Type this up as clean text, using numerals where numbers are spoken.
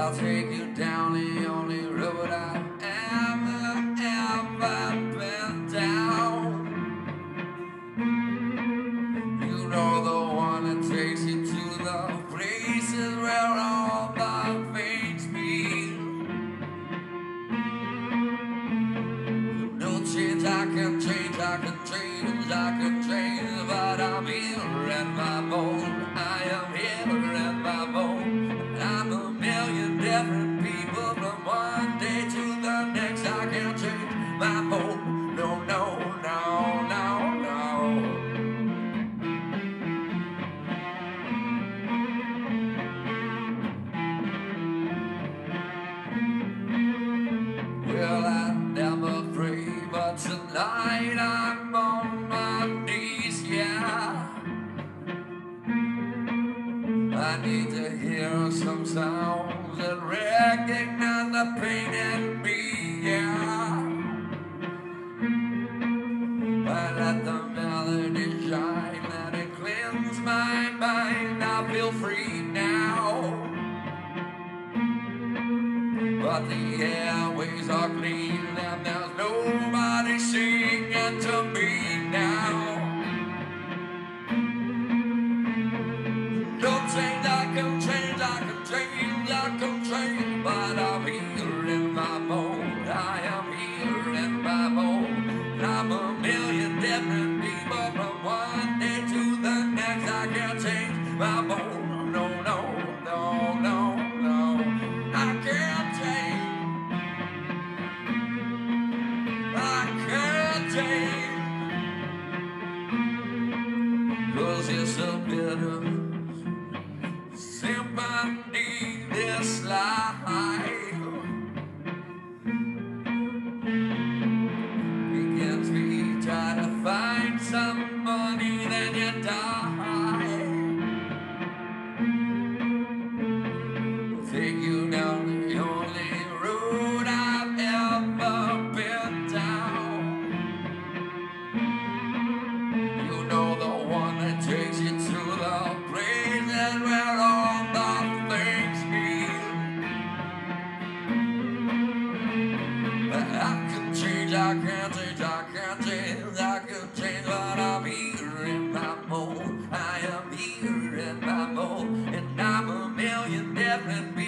I'll take you down the only road I've ever been down. You know, the one that takes you to the places where all the things meet. No change, I can change, I can change, I can change, but I'm here in my bone. I am here in my bone. I'm a million different people from one day to the next. I can't change my bone. No, no, no, no, no. Well, I never pray, but tonight I'm on my knees, yeah. I need to hear some sounds that recognize the pain in me, yeah. I let the melody shine, let it cleanse my mind. I feel free now, but the airways are clean and there's nobody singing to me now. Don't change, I can change, I can change, I can change, but I'm here in my bone. I am here in my bone. I'm a million different people from one day to the next. I can't change my bone. No, no, no, no, no. I can't change. I can't change. 'Cause it's a bitter symphony, this life begins me try to find somebody, then you die. Take you down the only road I've ever been down. You know, the one that takes you to the places where all the things meet. But I can change, I can't change, I can't change, I can change, but I'm here in my mode. I am here in my mode, and I'm a million different